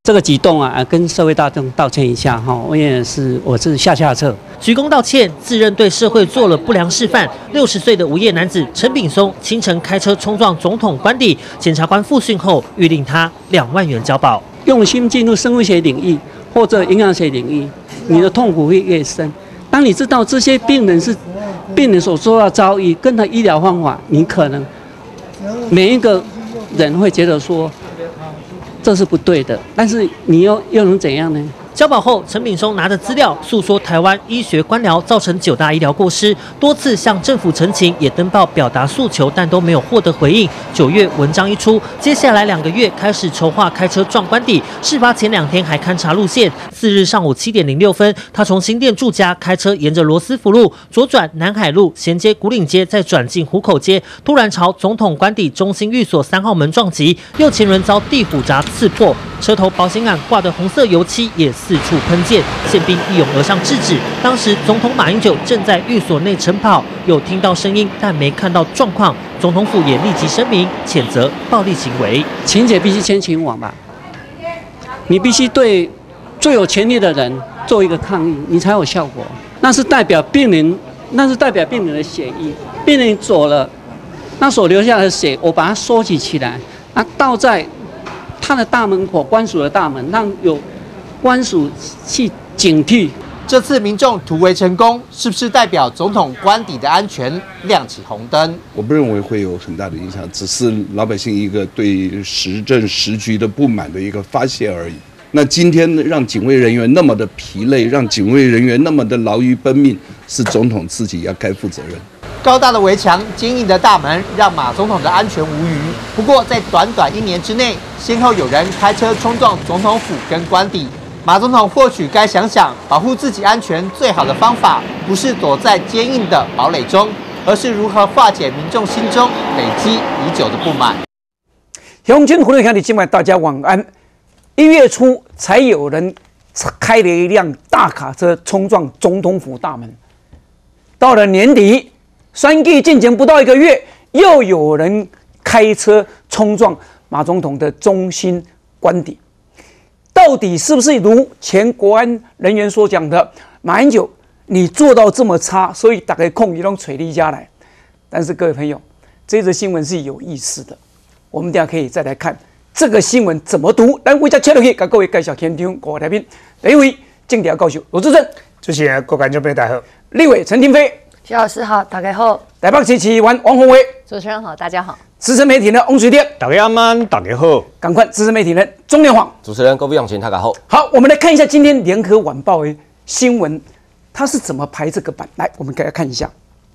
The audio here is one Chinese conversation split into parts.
这个举动啊，跟社会大众道歉一下哈，我是下策。 鞠躬道歉，自认对社会做了不良示范。60岁的无业男子陈炳松清晨开车冲撞总统官邸，检察官复讯后预令他2万元交保。 用心进入生物学领域或者营养学领域，你的痛苦会越深。当你知道这些病人所受到遭遇跟他医疗方法，你可能每一个人会觉得说这是不对的，但是你又能怎样呢？ 交保后，陈炳松拿着资料诉说台湾医学官僚造成9大医疗过失，多次向政府陈情，也登报表达诉求，但都没有获得回应。9月文章一出，接下来2个月开始筹划开车撞官邸。事发前2天还勘察路线。4日上午7点06分，他从新店住家开车沿着罗斯福路左转南海路，衔接古岭街，再转进湖口街，突然朝总统官邸中心寓所3号门撞击，右前轮遭地虎闸刺破，车头保险杆挂的红色油漆也4处喷溅，宪兵一拥而上制止。当时总统马英九正在寓所内晨跑，有听到声音，但没看到状况。总统府也立即声明谴责暴力行为。 情节必须先情网吧，你必须对最有权力的人做一个抗议，你才有效果。那是代表病人的血液，病人走了，那所留下的血，我把它收集起来，倒在他的大门口，官署的大门，让有官署去警惕。 这次民众突围成功，是不是代表总统官邸的安全亮起红灯？ 我不认为会有很大的影响，只是老百姓一个对时政时局的不满的一个发泄而已。那今天让警卫人员那么的疲累，让警卫人员那么的劳于奔命，是总统自己要该负责任。 高大的围墙、坚硬的大门，让马总统的安全无虞。不过，在短短1年之内，先后有人开车冲撞总统府跟官邸。马总统或许该想想，保护自己安全最好的方法，不是躲在坚硬的堡垒中，而是如何化解民众心中累积已久的不满。 乡亲、朋友、兄弟姐妹，大家晚安。1月初才有人开了一辆大卡车冲撞总统府大门，到了年底，选举进行不到1个月，又有人开车冲撞马总统的中心官邸。到底是不是如前国安人员所讲的，马英九你做到这么差，所以大家控一拢垂你家来？但是各位朋友，这则新闻是有意思的，我们等一下可以再来看这个新闻怎么读。咱为了切入去，给各位介绍现场5位来宾。第一位，政调教授罗志正， 主持人各位观众朋友大家好。 立委陈亭妃， 徐老师好，大家好。 台北市市议员王宏伟， 主持人好，大家好。 资深媒体人翁水典， 大家晚，大家好。 赶快，资深媒体人钟连晃， 主持人各位永清，大家好。 好，我们来看一下今天联合晚报的新闻，它是怎么排这个版？来，我们给大家看一下。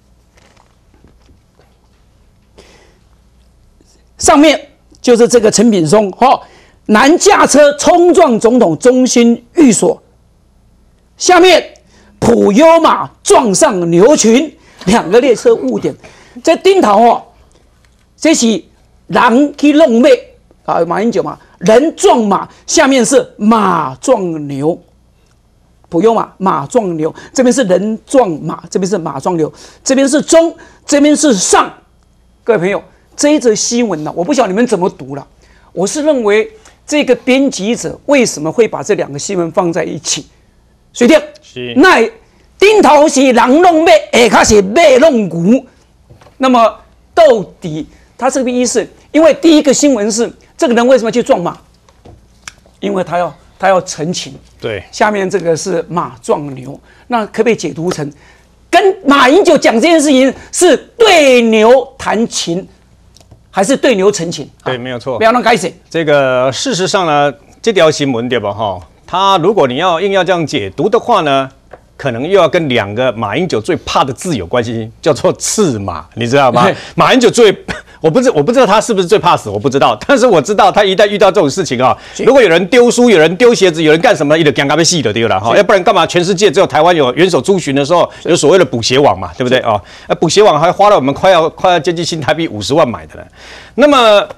上面就是这个陈炳松，男驾车冲撞总统中心寓所。下面普悠玛撞上牛群，2个列车误点。在顶头这是人去弄马啊，马英九嘛，人撞马，下面是马撞牛，普悠玛马撞牛，这边是人撞马，这边是马撞牛，这边是中，这边是上。各位朋友，这一则新闻呢，我不晓得你们怎么读了。我是认为这个编辑者为什么会把这2个新闻放在一起？水电是那顶头是人弄马，下骹是马弄牛。那么到底他这个意思？因为第一个新闻是这个人为什么去撞马？因为他要澄清。 对， 下面这个是马撞牛，那可不可以解读成跟马英九讲这件事情是对牛弹琴，还是对牛澄清？ 对，没有错。 不要乱改写。 这个事实上呢，这条新闻对吧？他如果你硬要这样解读的话呢，可能又要跟2个马英九最怕的字有关系，叫做刺马，你知道吗？马英九我不知道他是不是最怕死，我不知道，但是我知道他一旦遇到这种事情啊，如果有人丢书，有人丢鞋子，有人干什么，一直尴尬被戏的丢了哈，要不然干嘛？全世界只有台湾有元首出巡的时候有所谓的补鞋网嘛，对不对啊？补鞋网还花了我们快要接近新台币50万买的了。那么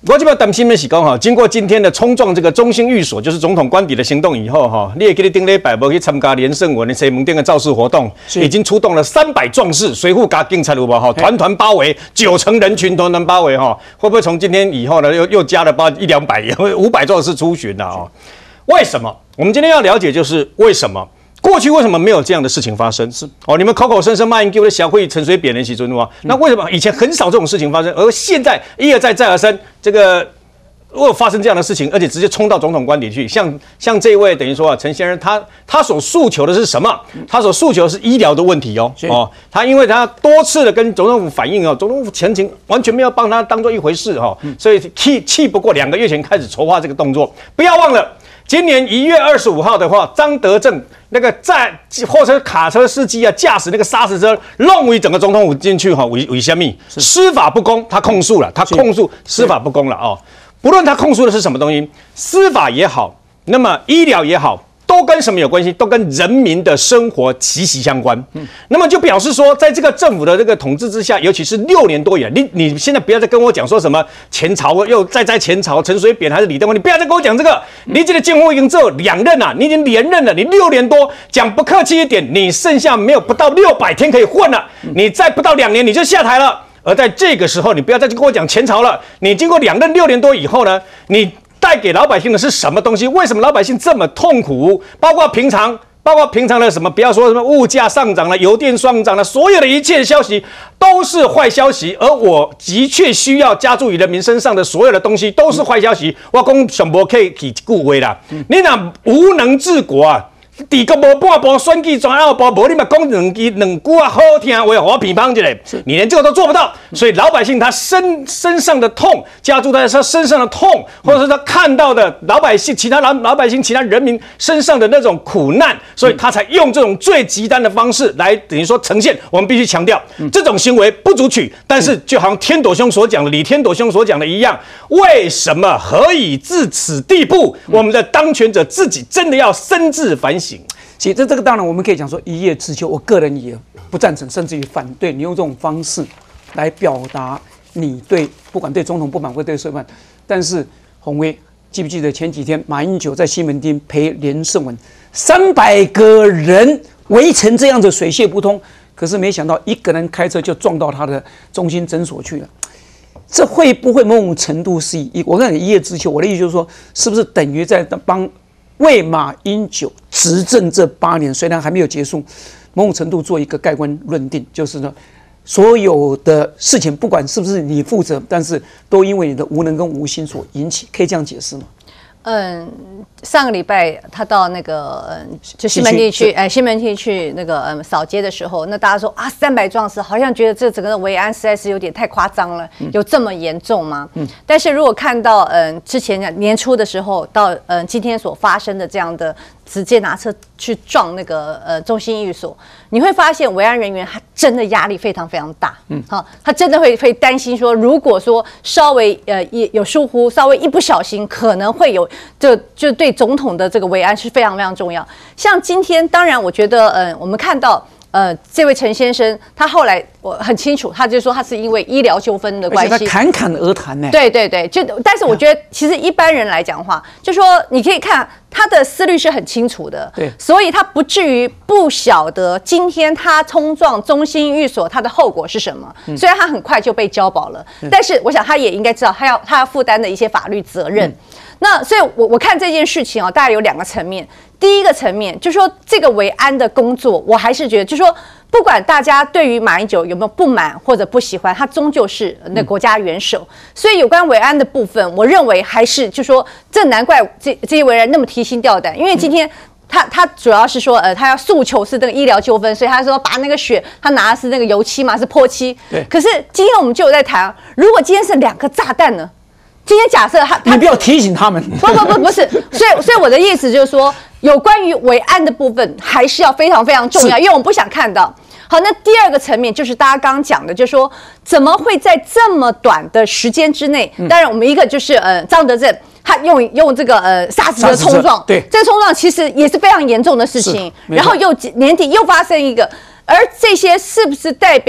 我这边担心的是讲哈，经过今天的冲撞这个中兴寓所，就是总统官邸的行动以后哈，你也记得顶礼拜无去参加连胜文的西门町的造势活动，已经出动了300壮士，随护加警察有无哈，团团包围，9成人群团团包围哈，会不会从今天以后呢，又加了100-200、500壮士出巡了啊？为什么？我们今天要了解就是为什么。过去为什么没有这样的事情发生？是哦，你们口口声声骂人给我的小会陈水扁的时阵哇，那为什么以前很少这种事情发生，而现在一而再再而三，这个如果发生这样的事情，而且直接冲到总统官邸去，像这一位等于说啊，陈先生他所诉求的是什么？他所诉求的是医疗的问题哦，他因为他多次的跟总统府反映哦，总统府前情完全没有帮他当做一回事哈，所以气不过2个月前开始筹划这个动作，不要忘了。今年1月25号的话，张德正那个在货车卡车司机啊，驾驶那个砂石车弄回整个总统府进去哈，为什么？司法不公，他控诉了，他控诉司法不公了哦。不论他控诉的是什么东西，司法也好，那么医疗也好。都跟什么有关系？都跟人民的生活息息相关。那么就表示说，在这个政府的这个统治之下，尤其是6年多以来，你现在不要再跟我讲说什么前朝又再前朝陈水扁还是李登辉，你不要再跟我讲这个。你这个政府已经只有2任了，你已经连任了，你6年多，讲不客气一点，你剩下没有不到600天可以混了，你再不到2年你就下台了。而在这个时候，你不要再跟我讲前朝了，你经过2任6年多以后呢，你带给老百姓的是什么东西？为什么老百姓这么痛苦？包括平常的什么，不要说什么物价上涨了、油电上涨了，所有的一切消息都是坏消息。而我的确需要加注于人民身上的所有的东西都是坏消息。我讲上无可以去顾为啦，你若无能治国啊！地国无半步选举转后步，无你嘛讲两句啊好听话，我批判一下，你连这个都做不到，所以老百姓他身上的痛，加注在他身上的痛，或者是他看到的老百姓、其他老百姓、其他人民身上的那种苦难，所以他才用这种最极端的方式来等于说呈现。我们必须强调，这种行为不足取，但是就好像天斗兄所讲的，李天斗兄所讲的一样，为什么何以至此地步？我们的当权者自己真的要深自反省。 其实这个当然我们可以讲说一叶知秋，我个人也不赞成，甚至于反对你用这种方式来表达你不管对总统不满或对社会不满。但是宏威记不记得前几天马英九在西门町陪连胜文，300个人围成这样子水泄不通，可是没想到一个人开车就撞到他的中心诊所去了。这会不会某种程度是我跟你一叶知秋？我的意思就是说，是不是等于在帮为马英九执政这8年，虽然还没有结束，某种程度做一个盖棺论定，就是说，所有的事情不管是不是你负责，但是都因为你的无能跟无心所引起，可以这样解释吗？ 上个礼拜他到那个就西门町去，西门町去那个扫街的时候，那大家说啊，300壮士好像觉得这整个维安实在是有点太夸张了，有这么严重吗？但是如果看到之前年初的时候到今天所发生的这样的直接拿车去撞那个中兴寓所，你会发现维安人员他真的压力非常非常大，好，他真的会担心说，如果说稍微有疏忽，稍微一不小心，可能会有就对总统的这个维安是非常非常重要。像今天，当然我觉得我们看到。这位陈先生，他后来我很清楚，他就说他是因为医疗纠纷的关系， 而且他侃侃而谈呢。 对，但是我觉得其实一般人来讲的话，就说你可以看他的思虑是很清楚的， 对， 所以他不至于不晓得今天他冲撞中兴寓所他的后果是什么。虽然他很快就被交保了，但是我想他也应该知道他要负担的一些法律责任。那所以我看这件事情大概有2个层面。第一个层面就是说，这个维安的工作，我还是觉得，就是说，不管大家对于马英九有没有不满或者不喜欢，他终究是那国家元首。所以有关维安的部分，我认为还是就是说，这难怪这些维安那么提心吊胆，因为今天。他主要是说，他要诉求是那个医疗纠纷，所以他说把那个血，他拿的是那个油漆嘛，是泼漆。 对。 可是今天我们就有在谈，如果今天是2个炸弹呢？今天假设你不要提醒他们。 不是，所以我的意思就是说，有关于维安的部分还是要非常非常重要，因为我们不想看到。好，那第2个层面就是大家刚刚讲的，就是说怎么会在这么短的时间之内？当然，我们一个就是张德正。他用这个砂石的冲撞， 对， 这个冲撞其实也是非常严重的事情。然后又年底又发生一个，而这些是不是代表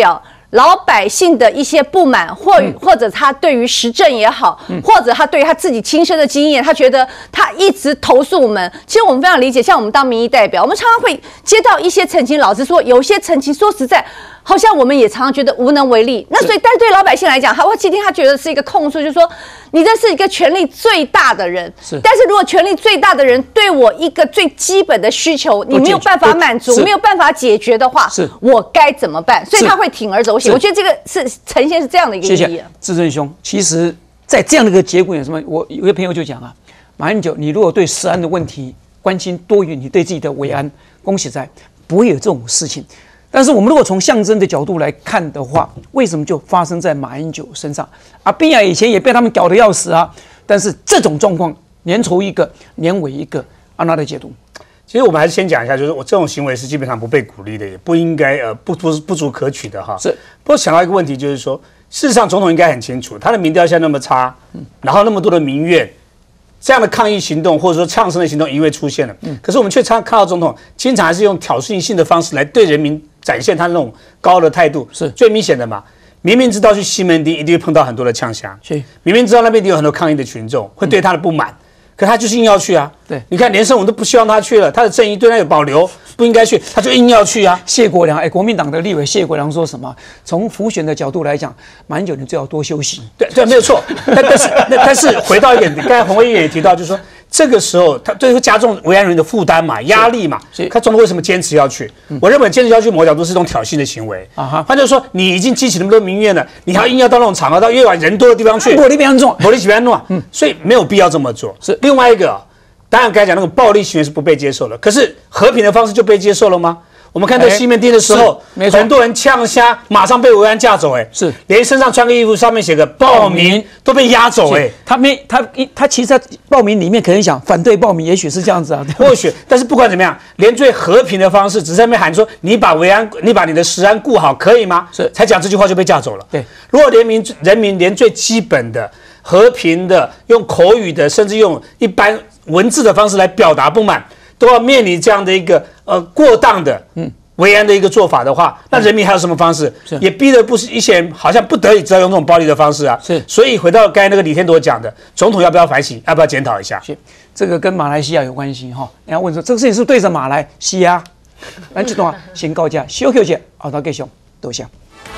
老百姓的一些不满，或者他对于时政也好，或者他对于他自己亲身的经验，他觉得他一直投诉我们。其实我们非常理解，像我们当民意代表，我们常常会接到一些陈情，老实说，有些陈情说实在，好像我们也常常觉得无能为力。那所以，但对老百姓来讲，今天他觉得是一个控诉，就是说你这是一个权力最大的人，但是如果权力最大的人对我一个最基本的需求，你没有办法满足，没有办法解决的话，我该怎么办？所以他会铤而走险。我觉得这个是呈现是这样的一个意义。 谢谢志正兄。其实，在这样的一个结果有什么？我有个朋友就讲啊，马英九，你如果对食安的问题关心多于你对自己的维安，恭喜在不会有这种事情。但是我们如果从象征的角度来看的话，为什么就发生在马英九身上？比尔以前也被他们搞得要死啊。但是这种状况，年头一个，年尾一个，按他的解读。 其实我们还是先讲一下，就是我这种行为是基本上不被鼓励的，也不应该不足可取的哈。是。不过想到一个问题，就是说，事实上总统应该很清楚，他的民调现在那么差，然后那么多的民怨，这样的抗议行动或者说呛声的行动一味出现了。可是我们却看到总统经常还是用挑衅性的方式来对人民展现他那种高的态度。是最明显的嘛。明明知道去西门町一定会碰到很多的呛虾，明明知道那边一定有很多抗议的群众会对他的不满。可他就是硬要去啊！对，你看连胜文都不希望他去了，他的正义对他有保留，不应该去，他就硬要去啊！ 谢国良，国民党的立委谢国良说什么？从辅选的角度来讲，马英九你最好多休息。 对，没有错。但是回到一点，刚才洪为也提到，就是说这个时候他对会加重维安人员的负担嘛、压力嘛。他总统为什么坚持要去？我认为坚持要去某个角度是一种挑衅的行为啊！他就说你已经激起那么多民怨了，你还硬要到那种场合，到越往人多的地方去， 我那边做， 我那边弄，所以没有必要这么做。是。另外一个，当然刚才讲那种暴力行为是不被接受的，可是和平的方式就被接受了吗？我们看到西门町的时候，很多人呛虾，马上被维安架走，是连身上穿个衣服上面写个报名都被押走， 他其实在报名里面可能想反对报名，也许是这样子啊， 或许，但是不管怎么样，连最和平的方式，只是在那边喊说你把你的食安顾好，可以吗？是才讲这句话就被架走了。对，如果人民连最基本的和平的用口语的，甚至用一般文字的方式来表达不满，都要面临这样的一个过当的维安的一个做法的话，那人民还有什么方式？也逼得不是一些人好像不得已只要用这种暴力的方式啊。是，所以回到刚才那个李天铎讲的，总统要不要反省，要不要检讨一下？ 是，这个跟马来西亚有关系哈。你要问说这个事情是对着马来西亚，咱这段先告假，休息一下，后头继续多谢。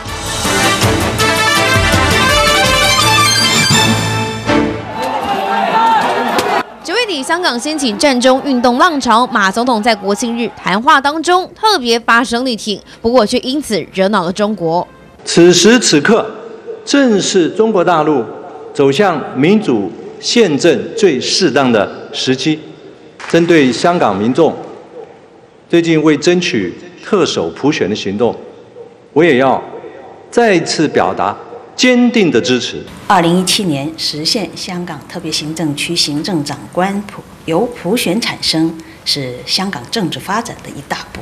9月底，香港掀起战中运动浪潮，马总统在国庆日谈话当中特别发声力挺，不过却因此惹恼了中国。 此时此刻，正是中国大陆走向民主宪政最适当的时期。针对香港民众最近为争取特首普选的行动，我也要再次表达坚定的支持。 2017年实现香港特别行政区行政长官由普选产生，是香港政治发展的一大步。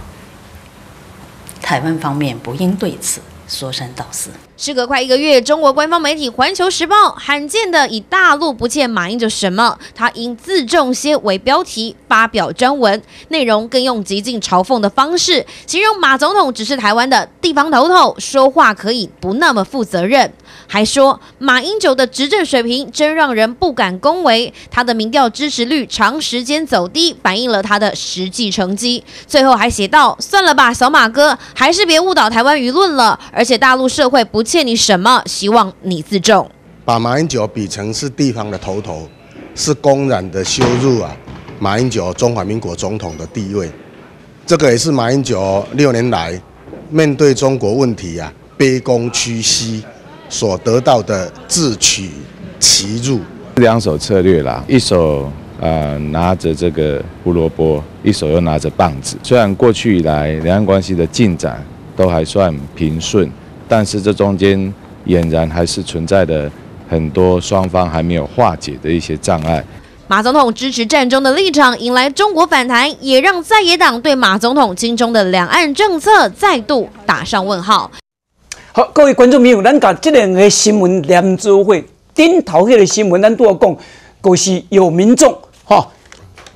台湾方面不应对此说三道四。 时隔快1个月，中国官方媒体《环球时报》罕见的以"大陆不欠马英九什么，他应自重些"为标题发表专文，内容更用极尽嘲讽的方式形容马总统只是台湾的地方头头，说话可以不那么负责任，还说马英九的执政水平真让人不敢恭维，他的民调支持率长时间走低，反映了他的实际成绩。最后还写道：算了吧，小马哥，还是别误导台湾舆论了，而且大陆社会不欠你什么，希望你自重。 把马英九比成是地方的头头，是公然的羞辱马英九中华民国总统的地位。这个也是马英九6年来面对中国问题卑躬屈膝所得到的自取其辱。 2手策略啦，一手拿着这个胡萝卜，一手又拿着棒子。虽然过去以来两岸关系的进展都还算平顺，但是这中间俨然还是存在的很多双方还没有化解的一些障碍。 马总统支持战中的立场引来中国反弹，也让在野党对马总统亲中的两岸政策再度打上问号。 好，各位观众朋友，咱把这两个新闻连做伙，顶头迄个新闻咱都要讲，就是有民众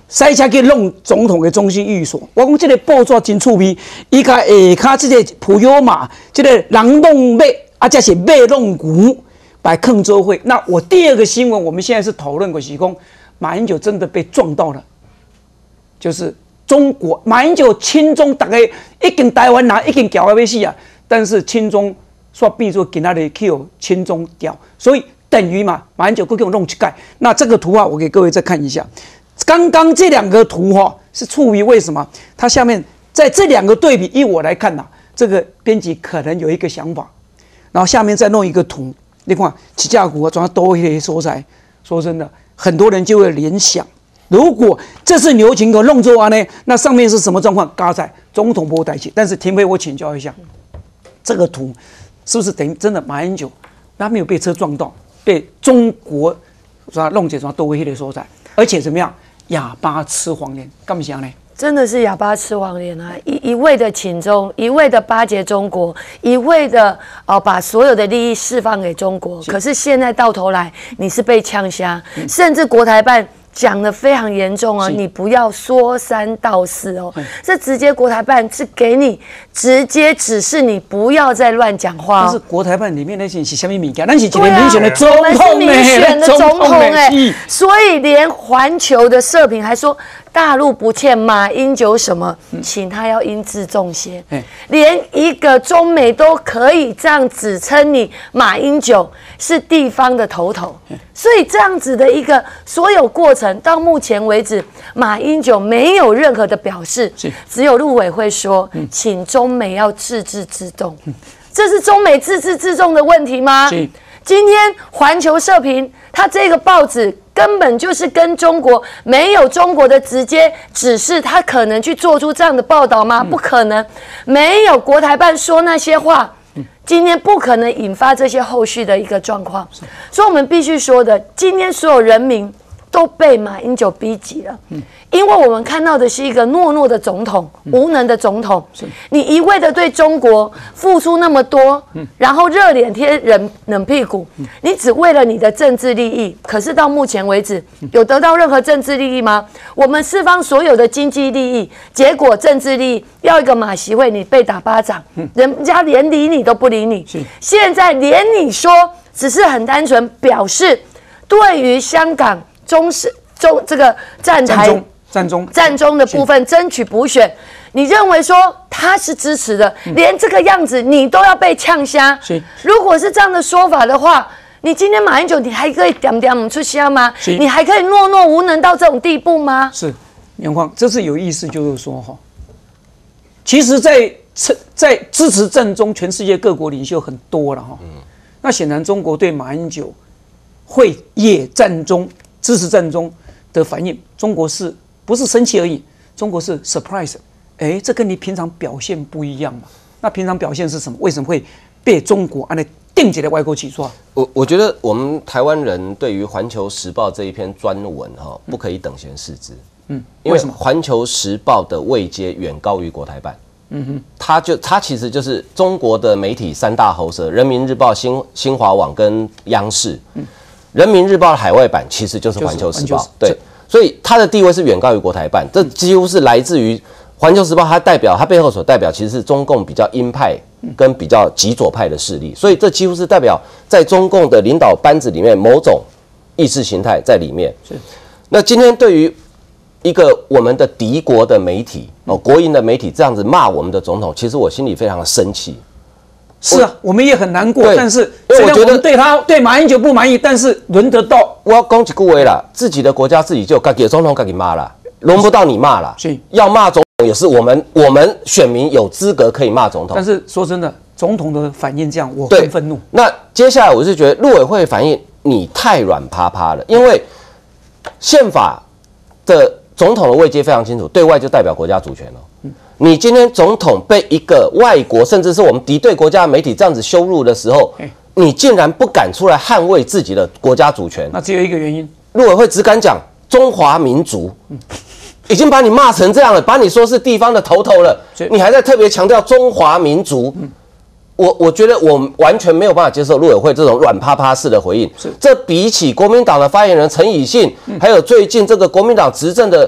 塞车去弄总统的中心寓所。我讲这个报纸真趣味，伊甲下骹这个普悠玛，这个人弄马，啊，这是马弄牛，把坑周会。那我第二个新闻，我们现在是讨论过是讲马英九真的被撞到了，就是中国马英九亲中，大家已经台湾人已经叫到要死啊，但是亲中说变做今仔日去有亲中调，所以等于嘛，马英九给我弄去盖。那这个图啊，我给各位再看一下。刚刚这两个图哈是处于为什么？它下面在这两个对比，依我来看呐，这个编辑可能有一个想法，然后下面再弄一个图，你看起价股啊，总要多一些所在。说真的，很多人就会联想，如果这是牛群狗弄做完呢，那上面是什么状况？嘎仔总统不代起。但是廷飞，我请教一下，这个图是不是等于真的马英九他没有被车撞到，被中国弄这种多威胁的所在，而且怎么样？哑巴吃黄连，干嘛想呢？ 真的是哑巴吃黄连啊！一味的请中，一味的巴结中国，一味的把所有的利益释放给中国。可是现在到头来，你是被呛瞎，甚至国台办讲得非常严重哦，你不要说三道四哦，这直接国台办是给你直接指示你不要再乱讲话。 但是国台办里面那些是什么物件？那是一个民选的总统， 我们是民选的总统所以连环球的社评还说大陆不欠马英九什么，请他要因自重些。连一个中美都可以这样指称你马英九是地方的头头，所以这样子的一个所有过程到目前为止，马英九没有任何的表示，只有陆委会说，请中美要自治自重。这是中美自治自重的问题吗？今天环球社评，它这个报纸根本就是跟中国没有中国的直接指示，他可能去做出这样的报道吗？不可能，没有国台办说那些话，今天不可能引发这些后续的一个状况。所以我们必须说的，今天所有人民都被马英九逼急了，因为我们看到的是一个懦弱的总统，无能的总统。你一味的对中国付出那么多，然后热脸贴冷屁股，你只为了你的政治利益。可是到目前为止，有得到任何政治利益吗？我们释放所有的经济利益，结果政治利益要一个马习会，你被打巴掌，人家连理你都不理你。现在连你说只是很单纯表示对于香港这个站中的部分争取补选，你认为说他是支持的，连这个样子你都要被呛瞎。如果是这样的说法的话，你今天马英九你还可以点出声吗？你还可以懦弱无能到这种地步吗？ 是，杨光，这是有意思，就是说哈，其实在支持战中，全世界各国领袖很多了哈。那显然中国对马英九会也战中支持战中的反应，中国是不是生气而已？中国是 surprise， 这跟你平常表现不一样嘛？那平常表现是什么？为什么会被中国按那定起来外国起诉？ 我觉得我们台湾人对于《环球时报》这一篇专文不可以等闲视之。因为《环球时报》的位阶远高于国台办。它其实就是中国的媒体三大喉舌：人民日报、新华网跟央视。人民日报的海外版其实就是环球时报，对，所以它的地位是远高于国台办，这几乎是来自于环球时报，它背后所代表其实是中共比较鹰派跟比较极左派的势力，所以这几乎是代表在中共的领导班子里面某种意识形态在里面。那今天对于一个我们的敌国的媒体国营的媒体这样子骂我们的总统，其实我心里非常的生气。 是啊，我们也很难过，但是虽然我们对马英九不满意，但是轮得到我要讲一句话啦，自己的国家自己就自己的总统自己骂啦，轮不到你骂啦。要骂总统也是我们选民有资格可以骂总统。 但是说真的，总统的反应这样，我很愤怒。 那接下来我是觉得陆委会反应你太软趴趴了，因为宪法的总统的位阶非常清楚，对外就代表国家主权了。你今天总统被一个外国甚至是我们敌对国家的媒体这样子羞辱的时候，你竟然不敢出来捍卫自己的国家主权， 那只有一个原因， 陆委会只敢讲中华民族，已经把你骂成这样了，把你说是地方的头头了，你还在特别强调中华民族，我觉得我完全没有办法接受陆委会这种软趴趴式的回应。这比起国民党的发言人陈以信，还有最近这个国民党执政的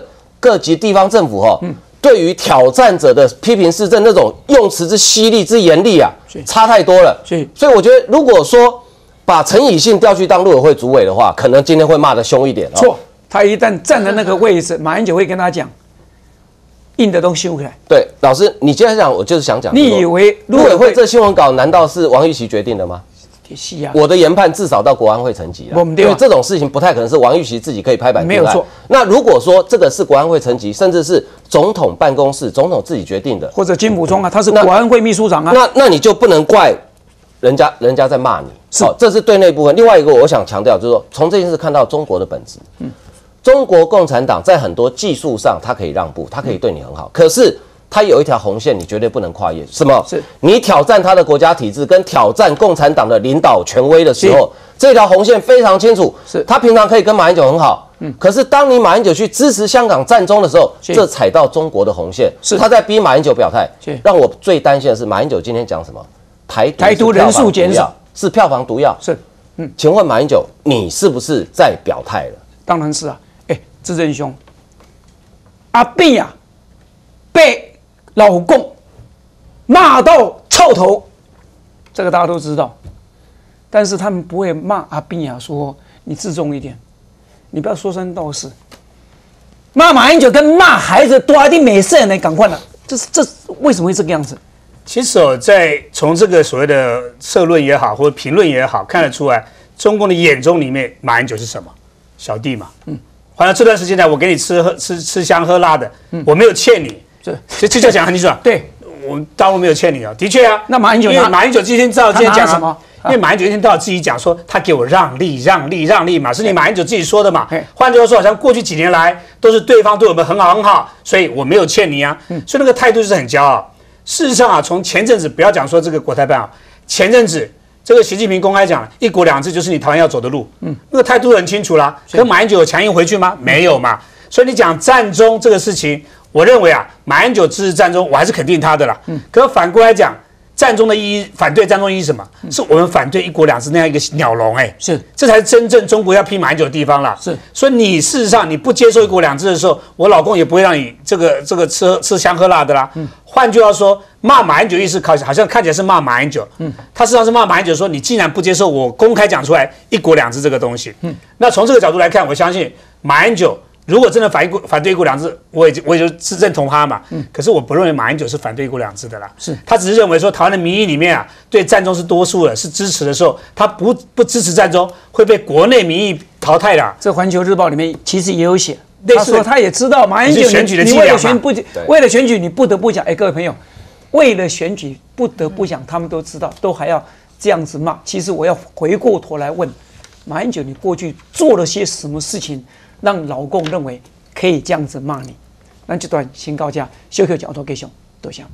各级地方政府对于挑战者的批评市政那种用词之犀利之严厉啊，差太多了。所以我觉得，如果说把陈以信调去当陆委会主委的话，可能今天会骂得凶一点。 错，他一旦站在那个位置，马英九会跟他讲，硬的都修回来。对， 老师，你接着讲，我就是想讲， 你以为陆委会这新闻稿难道是王玉琦决定的吗？ 是啊， 我的研判至少到国安会层级了，因为这种事情不太可能是王玉琦自己可以拍板定案。没有错。那如果说这个是国安会层级，甚至是总统办公室、总统自己决定的， 或者金溥聪啊，他是国安会秘书长啊， 那你就不能怪人家在骂你。是，这是对内部分。另外一个我想强调就是说，从这件事看到中国的本质。中国共产党在很多技术上它可以让步，它可以对你很好，可是它有一条红线，你绝对不能跨越。什么？是你挑战它的国家体制，跟挑战共产党的领导权威的时候，这条红线非常清楚。是，他平常可以跟马英九很好，可是当你马英九去支持香港战中的时候，这踩到中国的红线，是他在逼马英九表态。让我最担心的是，马英九今天讲什么？台独人数减少是票房毒药。是，请问马英九，你是不是在表态了？ 当然是啊。志正兄，阿扁啊，被老共骂到臭头，这个大家都知道。但是他们不会骂阿扁啊，说你自重一点，你不要说三道四。骂马英九跟骂孩子多一定没事呢，赶快了。这为什么会这个样子？ 其实在从这个所谓的社论也好，或者评论也好，看得出来，中共的眼中里面，马英九是什么？小弟嘛，好像这段时间来，我给你吃香喝辣的，我没有欠你，这就讲很清楚。对，我们大陆没有欠你啊，的确啊。 那马英九， 因为马英九今天照今天讲什么？因为马英九一天到晚自己讲说，他给我让利嘛，是你马英九自己说的嘛。换句话说，好像过去几年来都是对方对我们很好，所以我没有欠你啊。所以那个态度就是很骄傲。事实上啊，从前阵子不要讲说这个国台办啊，前阵子。这个习近平公开讲，1国2制就是你台湾要走的路，那个态度很清楚啦。可马英九有强硬回去吗？没有嘛。所以你讲战中这个事情，我认为啊，马英九支持战中，我还是肯定他的啦。可反过来讲，战中的意义，反对战中意义是什么？是我们反对1国2制那样一个鸟笼，是，这才是真正中国要批马英九的地方啦。是，所以你事实上你不接受1国2制的时候，我老公也不会让你这个吃香喝辣的啦。换句话说，骂马英九意思好像看起来是骂马英九，他实际上是骂马英九说你既然不接受我公开讲出来1国2制这个东西，那从这个角度来看，我相信马英九如果真的反对1国2制，我也就认同他嘛。可是我不认为马英九是反对1国2制的啦，是他只是认为说台湾的民意里面啊，对战中是多数的，是支持的时候，他不支持战中会被国内民意淘汰的。 这《环球日报》里面其实也有写。他说他也知道马英九你为了选举你不得不讲，各位朋友，为了选举不得不讲，他们都知道，都还要这样子骂。其实我要回过头来问马英九，你过去做了些什么事情，让老共认为可以这样子骂你？那这段先告假，小小角度给熊多谢。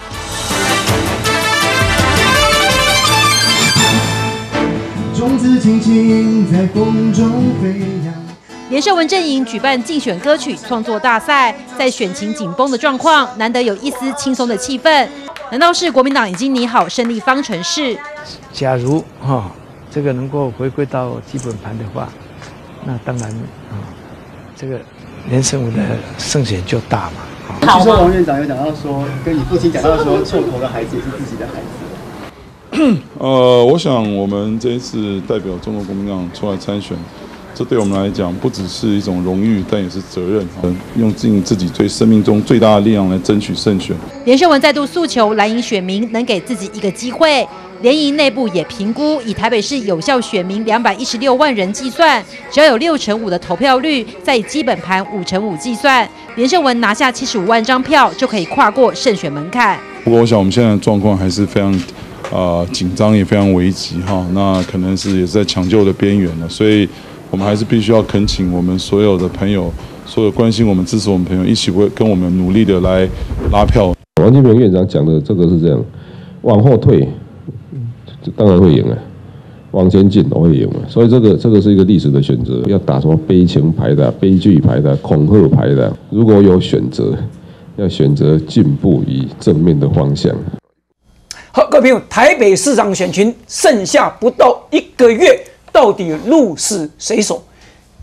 种子轻轻在风中飞扬。 连胜文阵营举办竞选歌曲创作大赛，在选情紧绷的状况，难得有一丝轻松的气氛。难道是国民党已经拟好胜利方程式？ 假如这个能够回归到基本盘的话，那当然这个连胜文的胜选就大嘛。 据说王院长有讲到说，跟你父亲讲到说，臭头的孩子也是自己的孩子。 我想我们这一次代表中国国民党出来参选。这对我们来讲不只是一种荣誉，但也是责任。用尽自己对生命中最大的力量来争取胜选。 连胜文再度诉求蓝营选民能给自己一个机会。联营内部也评估，以台北市有效选民216万人计算，只要有6%5的投票率，再以基本盘5%5计算，连胜文拿下75万张票就可以跨过胜选门槛。 不过我想我们现在的状况还是非常紧张，也非常危急哈。那可能是也是在抢救的边缘了，所以。我们还是必须要恳请我们所有的朋友，所有关心我们、支持我们朋友，一起跟我们努力的来拉票。 王金平院长讲的这个是这样，往后退，当然会赢了；往前进都会赢了。所以这个是一个历史的选择，要打什么悲情牌的、悲剧牌的、恐吓牌的。如果有选择，要选择进步与正面的方向。 好，各位朋友，台北市长选群剩下不到1个月。到底鹿死谁手？第一，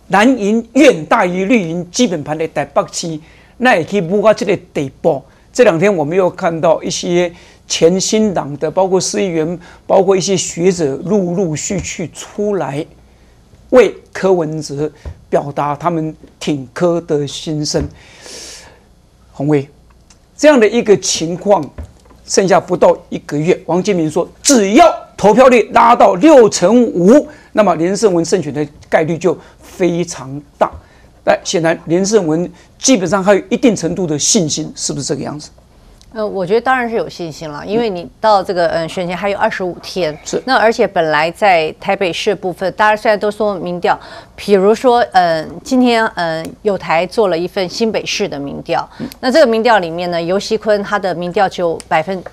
蓝营远大于绿营基本盘的台北市，那也可以摸到这个地步。这2天我们又看到一些前新党的，包括市议员，包括一些学者，陆续出来为柯文哲表达他们挺柯的心声。宏威，这样的一个情况，剩下不到1个月，王金明说，只要投票率拉到65%，那么连胜文胜选的概率就非常大。但显然连胜文基本上还有一定程度的信心，是不是这个样子？ 我觉得当然是有信心了，因为你到这个选前还有25天， 是那而且本来在台北市部分，大家现在都说民调，比如说今天友台做了一份新北市的民调，那这个民调里面呢，游锡堃他的民调只有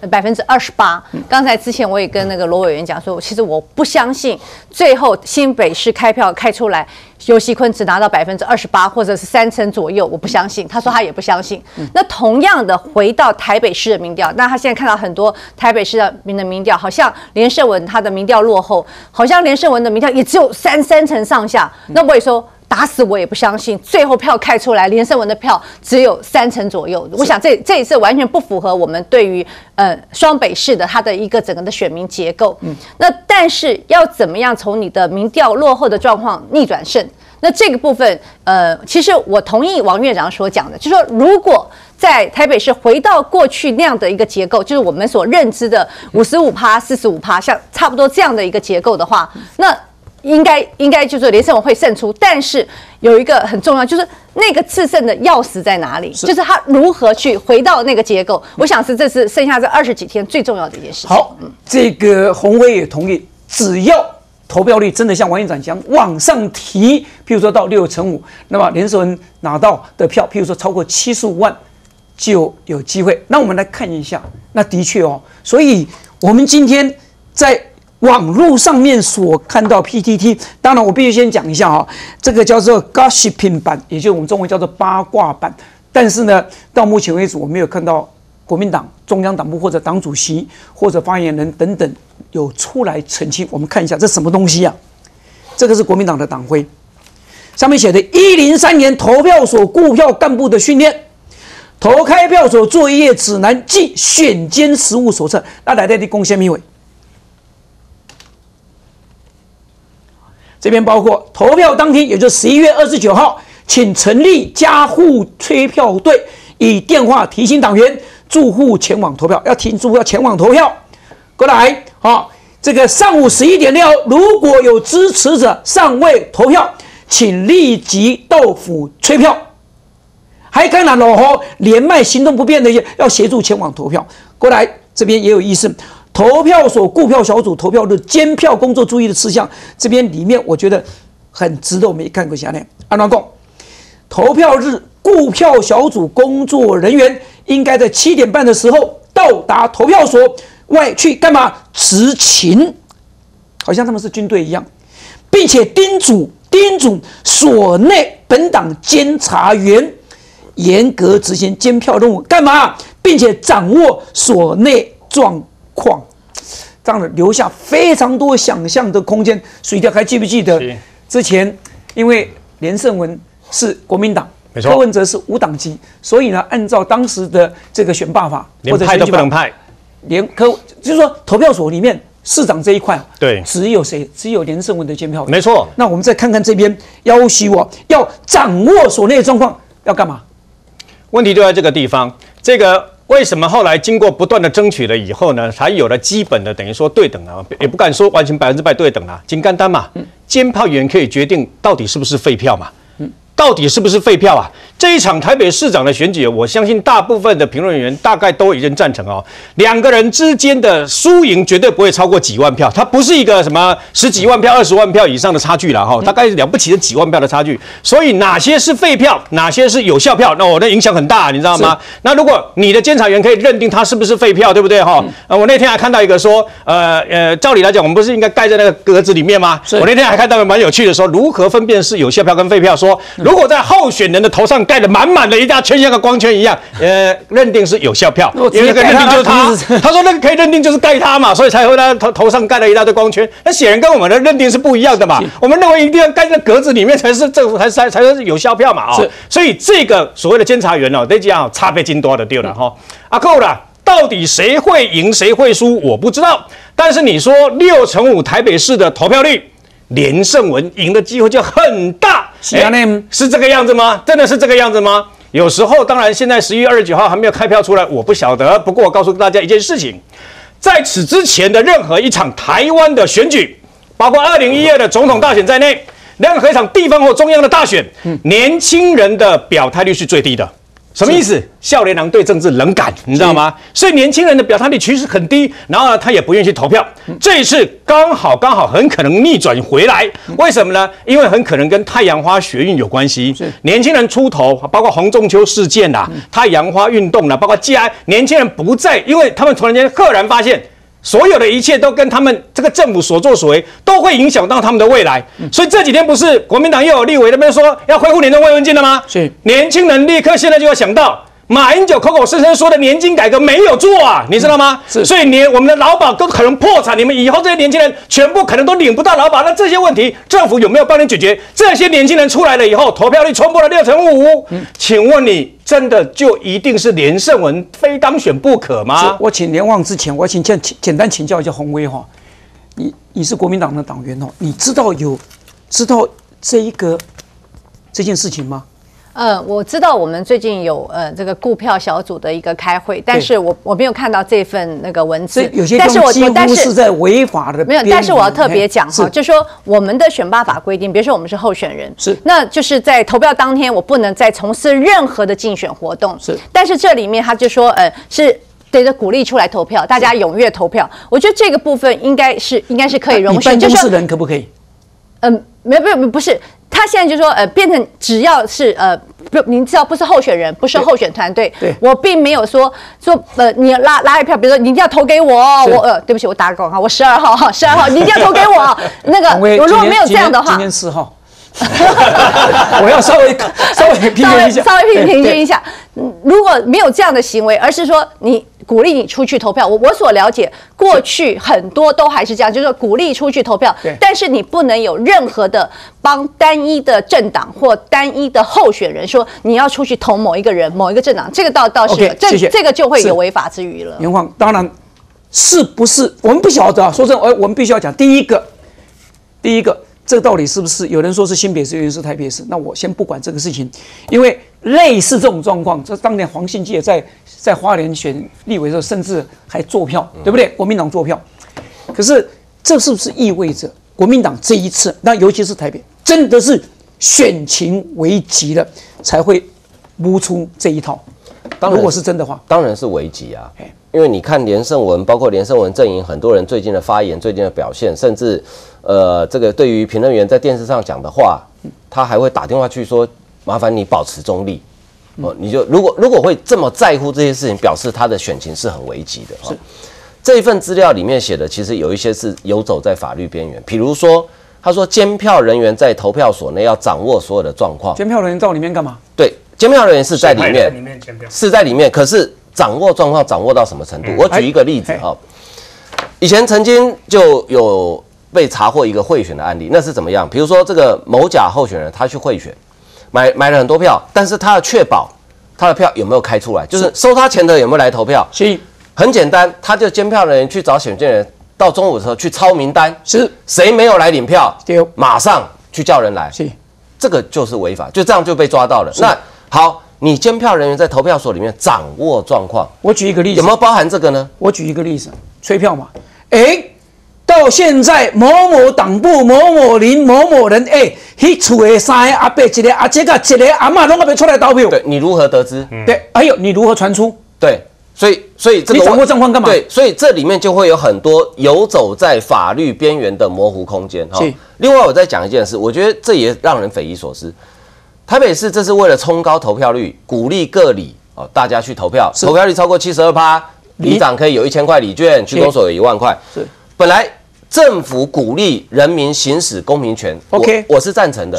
28%。刚才之前我也跟那个罗委员讲说，其实我不相信最后新北市开票开出来，游锡堃只拿到28%或者是30%左右，我不相信。他说他也不相信。那同样的回到台北市的民调，那他现在看到很多台北市的民调，好像连胜文他的民调落后，好像连胜文的民调也只有三成上下。那我也说，打死我也不相信，最后票开出来，连胜文的票只有3成左右。我想这一次完全不符合我们对于双北市的它的一个整个的选民结构。那但是要怎么样从你的民调落后的状况逆转胜？那这个部分，其实我同意王院长所讲的，就是说，如果在台北市回到过去那样的一个结构，就是我们所认知的55%、45%，像差不多这样的一个结构的话，那应该就是连胜文会胜出。但是有一个很重要，就是那个制胜的钥匙在哪里？就是他如何去回到那个结构。我想这是剩下这20几天最重要的一件事情。 好，这个宏威也同意，只要投票率真的像王院长讲往上提，譬如说到65%，那么连胜文拿到的票，譬如说超过75万，就有机会。那我们来看一下，那的确哦，所以我们今天在网络上面所看到 PTT， 当然我必须先讲一下哈，这个叫做 gossiping 版，也就是我们中文叫做八卦版。但是呢，到目前为止我没有看到国民党中央党部或者党主席或者发言人等等有出来澄清。我们看一下这什么东西啊？这个是国民党的党徽，上面写的103年投票所顾票干部的训练。投开票所作业指南暨选监实务手册，那来的贡献密委。这边包括投票当天，也就是11月29号，请成立家户催票队，以电话提醒党员住户前往投票，要提醒住户要前往投票。过来，这个上午11点6，如果有支持者尚未投票，请立即到府催票。还看了老侯连麦行动不便的要协助前往投票。过来这边也有意思，投票所顾票小组投票日监票工作注意的事项，这边里面我觉得很值得我们一看过下来。按照讲，投票日顾票小组工作人员应该在7点半的时候到达投票所外去干嘛？执勤，好像他们是军队一样，并且叮嘱所内本党监察员严格执行监票任务，干嘛？并且掌握所内状况，这样的留下非常多想象的空间。水调还记不记得之前，因为连胜文是国民党，柯文哲是无党籍，所以呢，按照当时的这个选罢法， 连派都不能派， 就是说投票所里面市长这一块， 对， 只有谁？只有连胜文的监票， 没错。 那我们再看看这边，要求我要掌握所内的状况，要干嘛？ 问题就在这个地方，这个为什么后来经过不断的争取了以后呢，才有了基本的等于说对等啊，也不敢说完全100%对等啊，金干单嘛，监票员可以决定到底是不是废票嘛，到底是不是废票啊？这一场台北市长的选举，我相信大部分的评论员大概都已经赞成哦，两个人之间的输赢绝对不会超过几万票，它不是一个什么10几万票、20万票以上的差距了哈，大概了不起的几万票的差距。所以哪些是废票，哪些是有效票，那我的影响很大，你知道吗？那如果你的监察员可以认定它是不是废票，对不对哈？我那天还看到一个说，照理来讲，我们不是应该盖在那个格子里面吗？我那天还看到蛮有趣的说，如何分辨是有效票跟废票，说如果在候选人的头上盖了满满的一大圈，像个光圈一样，认定是有效票，因为那个认定就是他。他说那个可以认定就是盖他嘛，所以才会在头上盖了一大堆光圈。那显然跟我们的认定是不一样的嘛。我们认为一定要盖在格子里面才是政府才是有效票嘛所以这个所谓的监察员这家差别真多的对了哈。够了。到底谁会赢谁会输我不知道，但是你说6成5台北市的投票率，连胜文赢的机会就很大，是这个样子吗？真的是这个样子吗？有时候当然现在11月29号还没有开票出来，我不晓得。不过我告诉大家一件事情，在此之前的任何一场台湾的选举，包括2012的总统大选在内，任何一场地方或中央的大选，年轻人的表态率是最低的。什么意思？少年郎对政治冷感，你知道吗？所以年轻人的表态率其实很低，然后呢，他也不愿意去投票。这一次刚好很可能逆转回来，为什么呢？因为很可能跟太阳花学运有关系。年轻人出头，包括洪仲丘事件啦、太阳花运动啦，包括年轻人不在，因为他们突然间赫然发现。所有的一切都跟他们这个政府所作所为都会影响到他们的未来，所以这几天不是国民党又有立委那边说要恢复年终慰问金了吗？是，年轻人立刻现在就要想到马英九口口声声说的年金改革没有做啊，你知道吗？是，所以我们的劳保都可能破产，你们以后这些年轻人全部可能都领不到劳保，那这些问题政府有没有帮你解决？这些年轻人出来了以后，投票率冲破了6成5，请问你真的就一定是连胜文非当选不可吗？ 我请联网之前，我请简单请教一下洪威哈，你是国民党的党员哦，你知道这件事情吗？ 我知道我们最近有这个顾票小组的一个开会，但是我没有看到这份那个文字， 有些东西几乎是在违法的。 没有，但是我要特别讲哈，就说我们的选罢法规定，比如说我们是候选人，那就是在投票当天，我不能再从事任何的竞选活动。但是这里面他就说，是对着鼓励出来投票，大家踊跃投票。我觉得这个部分应该是可以容许。 办公室人可不可以？ 不是。他现在就说，变成只要是您知道不是候选人，不是候选团队，我并没有说你拉一票，比如说你一定要投给我，对不起，我打个广告，我12号，你一定要投给我。那个我如果没有这样的话， 今天4号，我要稍微批评一下， 稍微批评一下。如果没有这样的行为，而是说你鼓励你出去投票，我所了解，过去很多都还是这样，就是说鼓励出去投票，但是你不能有任何的帮单一的政党或单一的候选人说你要出去投某一个人、某一个政党，这个倒是这个就会有违法之余了。 袁晃，当然是不是我们不晓得啊？说真的，我们必须要讲第一个。这个到底是不是有人说是新北市，有人是台北市？那我先不管这个事情，因为类似这种状况，这当年黄信介在花莲选立委的时候，甚至还做票，对不对？国民党做票，可是这是不是意味着国民党这一次，那尤其是台北，真的是选情危急了，才会摸出这一套？如果是真的话， 当然是危急啊。因为你看连胜文，包括连胜文阵营很多人最近的发言、最近的表现，甚至这个对于评论员在电视上讲的话，他还会打电话去说：“麻烦你保持中立。”你就如果会这么在乎这些事情，表示他的选情是很危急的。这一份资料里面写的，其实有一些是游走在法律边缘，比如说他说监票人员在投票所内要掌握所有的状况。 监票人员到里面干嘛？ 对，监票人员是在里面，是在里面，可是掌握状况掌握到什么程度？我举一个例子哈，以前曾经就有被查获一个贿选的案例，那是怎么样？比如说这个某甲候选人他去贿选，买了很多票，但是他要确保他的票有没有开出来，就是收他钱的有没有来投票。很简单，他就监票人员去找选件人，到中午的时候去抄名单，谁没有来领票，马上去叫人来。这个就是违法，就这样就被抓到了。那好，你监票人员在投票所里面掌握状况， 我举一个例子， 有没有包含这个呢？ 我举一个例子，催票嘛，到现在某某党部某某林某某人，迄厝的3个阿伯，一个阿姐甲一个阿嬷拢还没出来投票。 对，你如何得知？ 对，还有你如何传出？ 对，所以这个你掌握状况干嘛？ 对，所以这里面就会有很多游走在法律边缘的模糊空间。另外，我再讲一件事，我觉得这也让人匪夷所思。台北市这是为了冲高投票率，鼓励各里大家去投票，投票率超过72%，里长可以有1000块礼券，区公所有1万块。本来政府鼓励人民行使公民权，我是赞成的。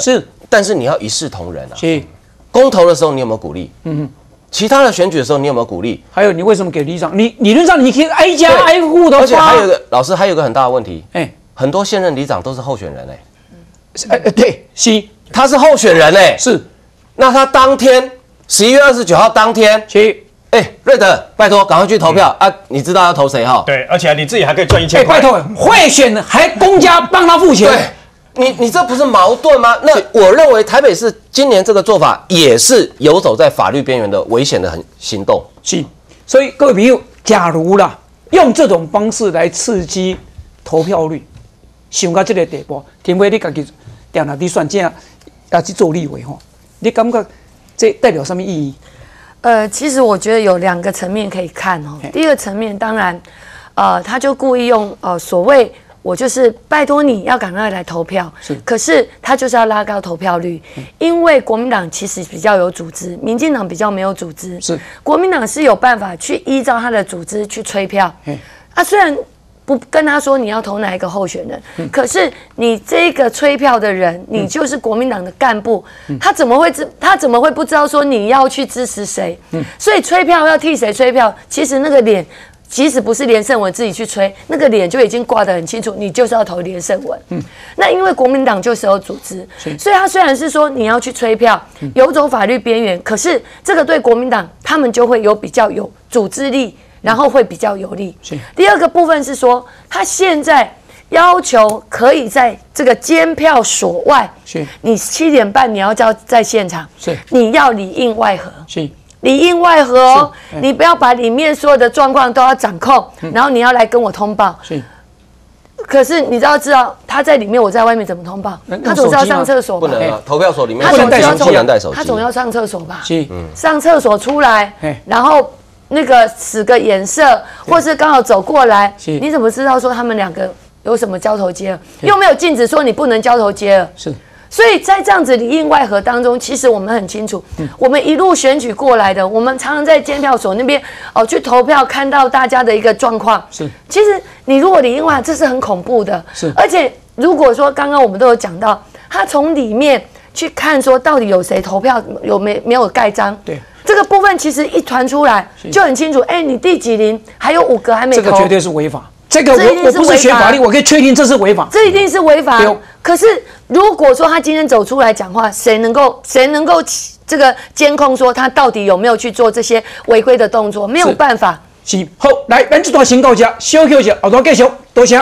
但是你要一视同仁啊。 是。 公投的时候你有没有鼓励？其他的选举的时候你有没有鼓励？ 还有你为什么给里长？你理论上你可以挨家挨户的发。 而且还有一个老师还有一个很大的问题，很多现任里长都是候选人对，是， 他是候选人是。 那他当天11月29号当天，瑞德，拜托赶快去投票啊！你知道要投谁哈？ 对，而且你自己还可以赚1000块。 拜托，贿选还公家帮他付钱。 对，你这不是矛盾吗？那我认为台北市今年这个做法也是游走在法律边缘的危险的行动。 是，所以各位朋友，假如啦用这种方式来刺激投票率，想到这个地步，田飞你自己定下你算这样要去做立委吼，你感觉这代表什么意义？ 其实我觉得有2个层面可以看哦。第一个层面，当然，他就故意用所谓我就是拜托你要赶快来投票，可是他就是要拉高投票率，因为国民党其实比较有组织，民进党比较没有组织。是，国民党是有办法去依照他的组织去催票。虽然不跟他说你要投哪一个候选人，可是你这个催票的人，你就是国民党的干部，他怎么会不知道说你要去支持谁？所以催票要替谁催票，其实那个脸，即使不是连胜文自己去催，那个脸就已经挂得很清楚，你就是要投连胜文。那因为国民党就是有组织，所以他虽然是说你要去催票，游走法律边缘，可是这个对国民党他们就会有比较有组织力。然后会比较有利。第二个部分是说，他现在要求可以在这个监票所外，你7点半你要在现场，你要里应外合，里应外合哦，你不要把里面所有的状况都要掌控，然后你要来跟我通报。可是你知道他在里面，我在外面怎么通报？他总是要上厕所吧？ 不能啊，投票所里面不能带手机， 他总要上厕所吧？上厕所出来，然后。那个使个眼色，或是刚好走过来，你怎么知道说他们2个有什么交头接耳？又没有禁止说你不能交头接耳。是，所以在这样子里应外合当中，其实我们很清楚，我们一路选举过来的，我们常常在监票所那边去投票，看到大家的一个状况。是，其实你如果里应外合，这是很恐怖的。是，而且如果说刚刚我们都有讲到，他从里面去看说到底有谁投票有没有盖章？对。这个部分其实一传出来就很清楚，你第几名还有5个还没投， 这个绝对是违法。这个我不是学法律，我可以确定这是违法。 这一定是违法。可是如果说他今天走出来讲话，谁能够这个监控说他到底有没有去做这些违规的动作？没有办法。 是好，来，咱这段先到这，小休息，后段继续，多谢。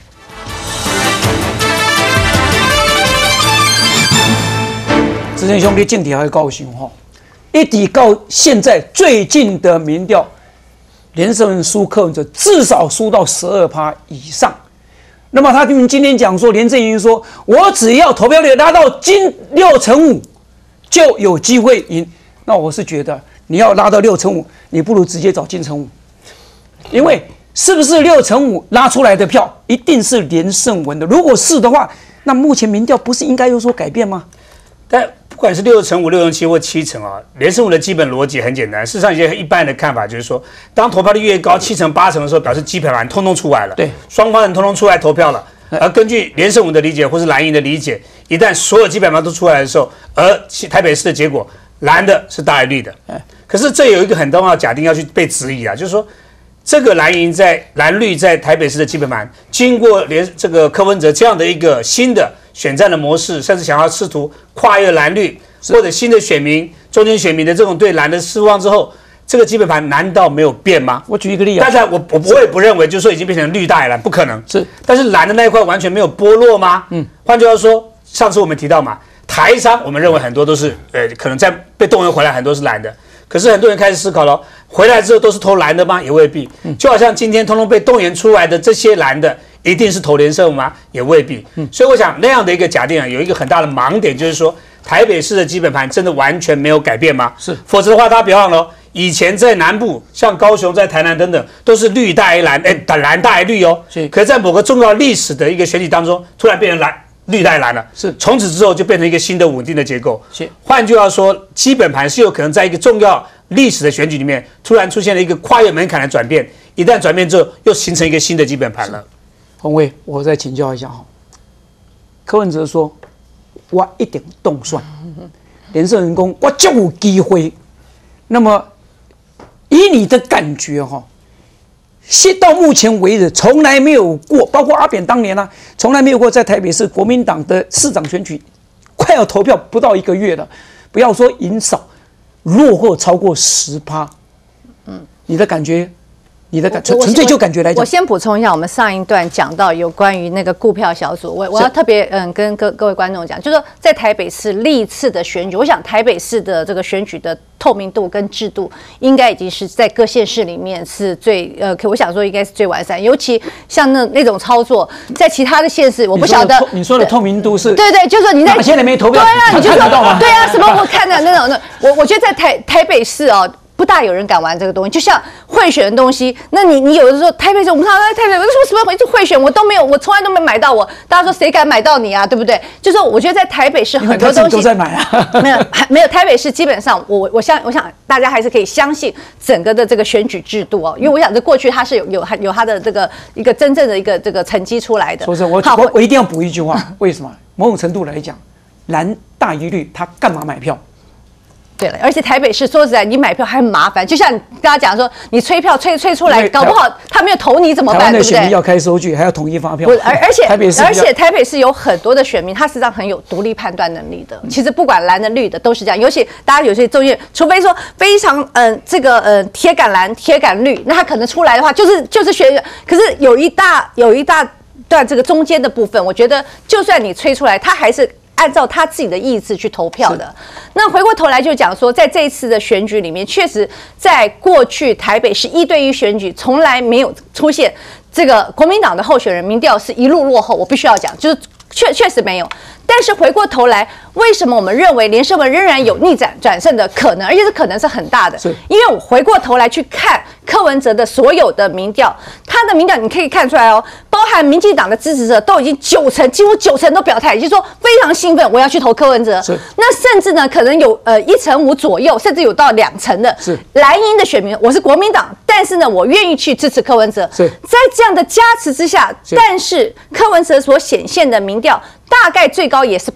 志成兄弟政治还高兴哈。一直到现在最近的民调，连胜文输柯文哲至少输到12%以上。那么他今天讲说，连胜文说，我只要投票率拉到6%5%，就有机会赢。那我是觉得，你要拉到6%5%，你不如直接找金城武，因为是不是6%5%拉出来的票，一定是连胜文的。如果是的话，那目前民调不是应该有所改变吗？ 但不管是6%5%、6%7%或7%啊，连胜文的基本逻辑很简单。事实上，一般的看法就是说，当投票率越高，7%、8%的时候，表示基本盘通通出来了，对，双方人通通出来投票了。而根据连胜文的理解或是蓝营的理解，一旦所有基本盘都出来的时候，而台北市的结果，蓝的是大于绿的。可是这有一个很重要的假定要去被质疑啊，就是说，这个蓝绿在台北市的基本盘，经过这个柯文哲这样的一个新的选战的模式，甚至想要试图跨越蓝绿或者新的选民、中间选民的这种对蓝的失望之后，这个基本盘难道没有变吗？ 我举一个例子， 但是我也不认为，就是说已经变成绿大于蓝，不可能。是，但是蓝的那一块完全没有剥落吗？换句话说，上次我们提到嘛，台商我们认为很多都是可能在被动员回来，很多是蓝的。可是很多人开始思考了，回来之后都是投蓝的吗？也未必。就好像今天通通被动员出来的这些蓝的，一定是投连胜吗？也未必。所以我想那样的一个假定啊，有一个很大的盲点，就是说台北市的基本盘真的完全没有改变吗？是，否则的话，大家别忘了，以前在南部，像高雄、在台南等等，都是绿大于蓝，蓝大于绿哦。是，可是在某个重要历史的一个选举当中，突然变成绿大于蓝了，是，从此之后就变成一个新的稳定的结构。是，换句话说，基本盘是有可能在一个重要历史的选举里面，突然出现了一个跨越门槛的转变，一旦转变之后，又形成一个新的基本盘了。 洪伟，我再请教一下哈，柯文哲说， 我一定动算。连胜文讲，我就有机会。那么以你的感觉哈，到目前为止从来没有过，包括阿扁当年啊，从来没有过在台北市国民党的市长选举快要投票不到1个月了，不要说赢少，落后超过10%。你的感觉？你的纯粹就感觉来讲， 我先补充一下，我们上一段讲到有关于那个顾票小组，我要特别跟各位观众讲，就是说在台北市历次的选举，我想台北市的这个选举的透明度跟制度，应该已经是在各县市里面是最我想说应该是最完善，尤其像那种操作，在其他的县市我不晓得。 你说的透明度是？ 对，就是说你在哪些人没投票？ 对啊，你就看得到吗？ 对啊，什么我看的那种，我觉得在台北市哦。不大有人敢玩这个东西，就像贿选的东西。那你有的时候台北市，我们看到台北为什么一直贿选，我都没有，我从来都没买到我。大家说谁敢买到你啊？对不对？就是我觉得在台北市很多东西都在买啊， 没有台北市基本上我想大家还是可以相信整个的这个选举制度哦，因为我想这过去它是有它的这个一个真正的一个这个成绩出来的。 说是我一定要补一句话，为什么？某种程度来讲，蓝大于绿，他干嘛买票？ 对了，而且台北市说实在，你买票还很麻烦，就像大家讲说，你催票催出来，搞不好他没有投你怎么办？ 台湾的选民要开收据，还要统一发票。 而且台北市有很多的选民，他实际上很有独立判断能力的。其实不管蓝的绿的都是这样，尤其大家有些中间，除非说非常铁杆蓝铁杆绿，那他可能出来的话就是选。可是有一大段这个中间的部分，我觉得就算你催出来，他还是按照他自己的意志去投票的。那回过头来就讲说，在这一次的选举里面，确实在过去台北市1对1选举从来没有出现这个国民党的候选人民调是一路落后，我必须要讲，就是确实没有。但是回过头来，为什么我们认为连胜文仍然有逆转胜的可能，而且这可能是很大的？因为我回过头来去看柯文哲的所有的民调，他的民调你可以看出来哦，包含民进党的支持者都已经几乎9成都表态，也就是说非常兴奋，我要去投柯文哲。那甚至呢，可能有1成5左右，甚至有到2成的蓝营的选民，我是国民党，但是呢，我愿意去支持柯文哲。在这样的加持之下，但是柯文哲所显现的民调大概最高也是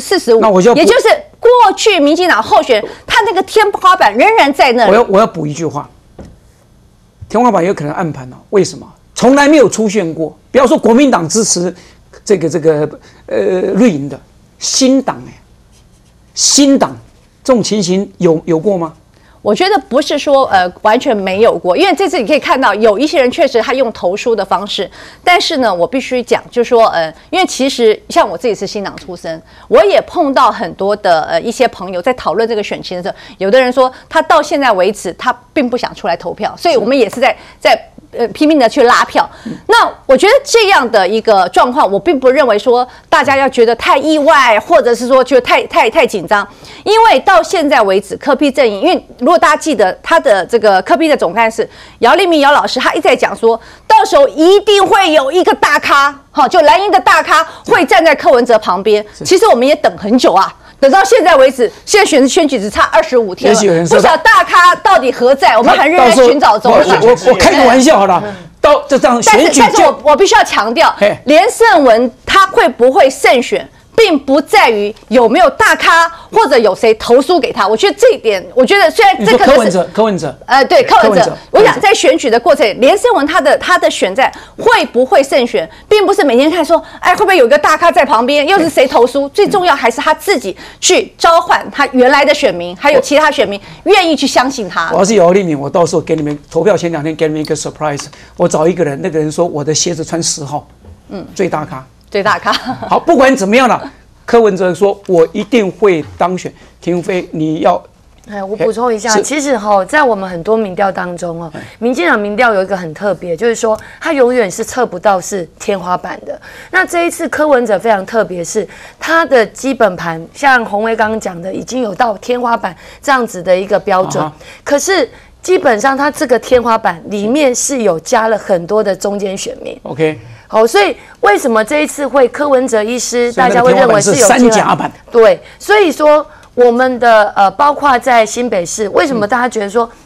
45%，也就是过去民进党候选人他那个天花板仍然在那里。 我要补一句话，天花板有可能暗盘了，为什么？从来没有出现过，不要说国民党支持这个绿营的新党新党这种情形有过吗？ 我觉得不是说完全没有过，因为这次你可以看到有一些人确实他用投书的方式，但是呢，我必须讲，就是说因为其实像我自己是新党出身，我也碰到很多的一些朋友在讨论这个选情的时候，有的人说他到现在为止他并不想出来投票，所以我们也是在拼命的去拉票。那我觉得这样的一个状况，我并不认为说大家要觉得太意外，或者是说觉得太紧张，因为到现在为止，柯 P 阵营，因为如果大家记得他的这个柯 P 的总干事姚立明姚老师，他一直在讲说，到时候一定会有一个大咖，就蓝营的大咖会站在柯文哲旁边。其实我们也等很久啊。等到现在为止，现在选举只差25天了，不晓得大咖到底何在，我们还仍然寻找中。 我开个玩笑好了，到这样选举， 但是我必须要强调，连胜文他会不会胜选，并不在于有没有大咖或者有谁投书给他。我觉得这一点，我觉得虽然这可能是柯文哲， 对柯文哲，我想在选举的过程，连胜文他的选战会不会胜选，并不是每天看说，会不会有一个大咖在旁边，又是谁投书，最重要还是他自己去召唤他原来的选民，还有其他选民愿意去相信他。 我要是姚立明，我到时候给你们投票前2天给你们一个 surprise， 我找一个人，那个人说我的鞋子穿10号，最大咖。 最大咖。 好，不管怎么样了，柯文哲说我一定会当选。廷飞，你要。 我补充一下，其实在我们很多民调当中民进党民调有一个很特别，就是说它永远是测不到是天花板的。那这一次柯文哲非常特别，是他的基本盘，像洪威刚刚讲的，已经有到天花板这样子的一个标准，可是基本上他这个天花板里面是有加了很多的中间选民。 OK。 好，所以为什么这一次会柯文哲医师，大家会认为是有三甲板？ 对，所以说我们的包括在新北市，为什么大家觉得说，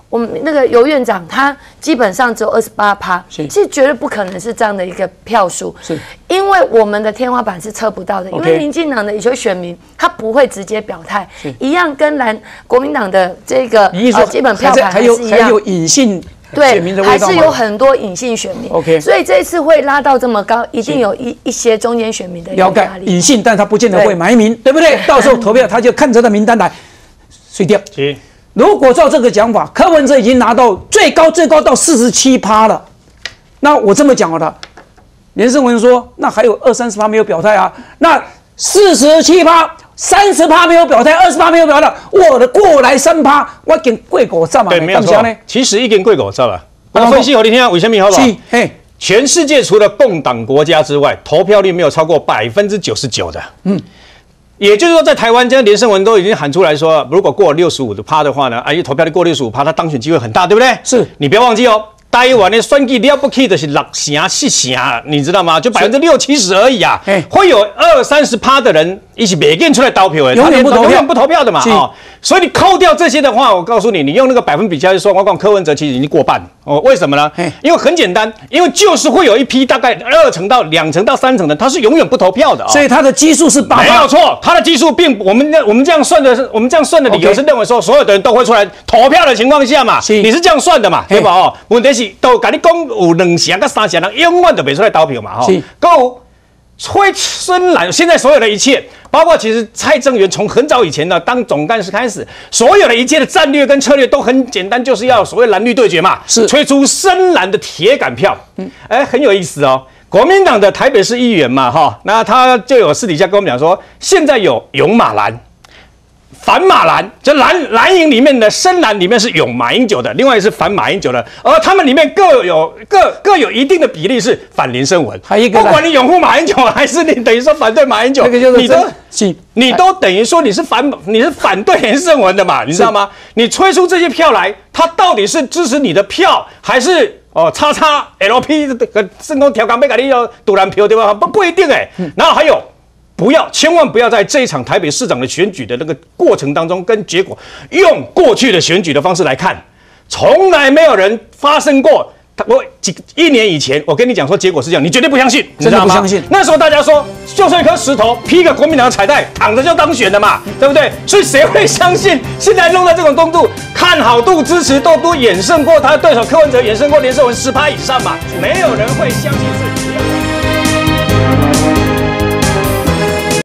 我们那个游院长他基本上只有28%，其实绝对不可能是这样的一个票数，是因为我们的天花板是测不到的，因为民进党的有些选民他不会直接表态，一样跟国民党的这个基本票盘还是一样， 还有隐性。 对，还是有很多隐性选民。OK， 所以这一次会拉到这么高，一定有一些中间选民的压力。 隐性，但他不见得会埋名，对不对？到时候投票他就看着的名单来，水掉。如果照这个讲法，柯文哲已经拿到最高到47%了。那我这么讲好了，连胜文说，那还有20-30%没有表态啊，那47%。30%没有表态，20%没有表态，我的过来3%，我跟贵狗站嘛？ 对，没有错。其实一跟贵狗站了。我分析给你听，为什么好不好？全世界除了共党国家之外，投票率没有超过99%的。也就是说，在台湾，现在连胜文都已经喊出来说，如果过65%的话呢，投票率过65%，他当选机会很大，对不对？是。你不要忘记哦。台湾的选举了不起的是6成7成，你知道吗？就60%-70%而已啊。会有20-30%的人一起没跟出来投票的，永远不投票的嘛。所以你扣掉这些的话，我告诉你，你用那个百分比下去说，我讲柯文哲其实已经过半。为什么呢？因为很简单，因为就是会有一批大概2成到2成到3成的，他是永远不投票的。 所以他的基数是8%， 没有错。他的基数并我们这样算的理由是认为说，所有的人都会出来投票的情况下嘛，你是这样算的嘛，对吧？问题是都跟你讲有2成到3成人永远都没出来投票嘛，够崔孙兰现在所有的一切。包括其实蔡正元从很早以前呢当总干事开始，所有的一切的战略跟策略都很简单，就是要所谓蓝绿对决嘛，是推出深蓝的铁杆票。很有意思哦。国民党的台北市议员嘛，那他就有私底下跟我们讲说，现在有勇马蓝。反马蓝，就蓝营里面的深蓝里面是拥马英九的，另外是反马英九的，而他们里面各有一定的比例是反连胜文。不管你拥护马英九，还是你等于说反对马英九，你都等于说你是反对连胜文的嘛，你知道吗？你催出这些票来，他到底是支持你的票，还是XXLP 圣公调岗被改立要赌蓝票对吧？不一定然后还有。千万不要在这一场台北市长的选举的那个过程当中，跟结果用过去的选举的方式来看，从来没有人发生过。1年以前，我跟你讲说结果是这样，你绝对不相信， 真的不相信。 那时候大家说，就是一颗石头劈个国民党的彩带，躺着就当选的嘛，对不对？所以谁会相信现在弄到这种程度，看好度、支持度都远胜过他的对手柯文哲，远胜过连胜文10%以上嘛？没有人会相信自己。